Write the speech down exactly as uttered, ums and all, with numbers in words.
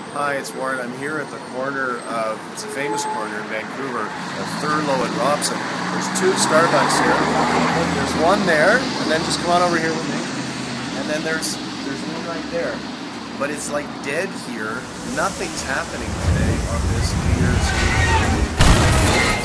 Hi, it's Warren. I'm here at the corner of, it's a famous corner in Vancouver, of Thurlow and Robson. There's two Starbucks here. There's one there, and then just come on over here with me. And then there's there's one right there. But it's like dead here. Nothing's happening today on this New Year's Eve.